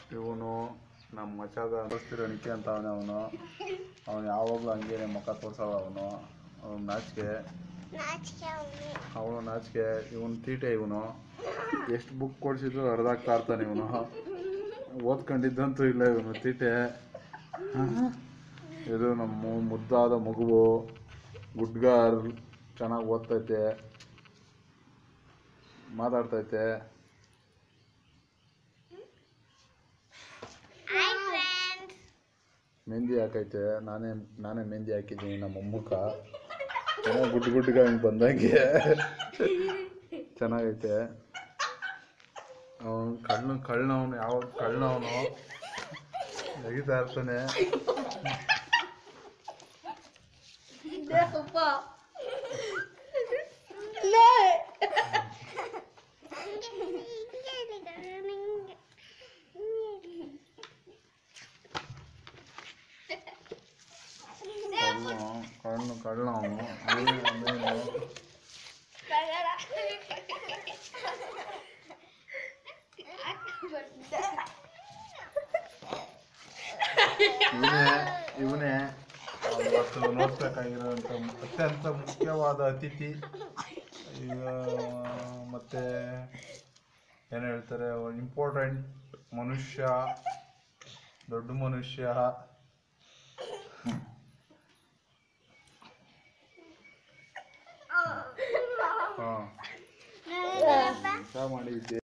ಇವನು ನಮ್ಮ ಮಚಾಗ ತೋರಿಸ್ತಿರೋಣಿಕೆ ಅಂತ ಅವನು ಯಾವಾಗಲೂ ಹಂಗೇನೆ ಮುಖ ತೋರ್ಸವ ಅವನು ನಾಚಿಕೆ ಅವನು ನಾಚಿಕೆ ಇವನು ತೀಟೆ ಇವನು ಎಷ್ಟು ಬುಕ್ ಕೊಡಿಸಿದ್ರು ಅರ್ಧಾಗ್ತಾ ಇರ್ತಾನೆ ಇವನು ಓದ್ಕೊಂಡಿದ್ದಂತೂ ಇಲ್ಲ ಇವನು ತೀಟೆ ಇದು ನಮ್ಮ ಮುದ್ದಾದ ಮಗುವು ಗುಡ್ ಗರ್ಲ್ ಚೆನ್ನಾಗಿ ಓದ್ತೈತೆ ಮಾತಾಡ್ತೈತೆ ಮೆಹಂದಿ ಹಾಕೈತೆ ನಾನೇ ಮೆಹಂದಿ ಹಾಕಿದ್ದೀನಿ ನಮ್ಮ ಅಮ್ಮಕ್ಕ ಚೆನ್ನಾಗಿ ಗುಡ್ಗ ಹಿಂಗೆ ಬಂದಂಗೆ ಚೆನ್ನಾಗೈತೆ ಅವನು ಕಳ್ಳನವನು ಯಾವ ಕಳ್ಳನವನು ತೆಗಿತಾ ಇರ್ತಾನೆ ಕಳ್ಳನವನು ಇವನೇ ಅವತ್ತು ನೋಡ್ಬೇಕಾಗಿರೋಂಥ ಅತ್ಯಂತ ಮುಖ್ಯವಾದ ಅತಿಥಿ ಮತ್ತೆ ಏನು ಹೇಳ್ತಾರೆ ಇಂಪಾರ್ಟೆಂಟ್ ಮನುಷ್ಯ ದೊಡ್ಡ ಮನುಷ್ಯ ಹಾಂ ಮಾಡಿದ್ದೆ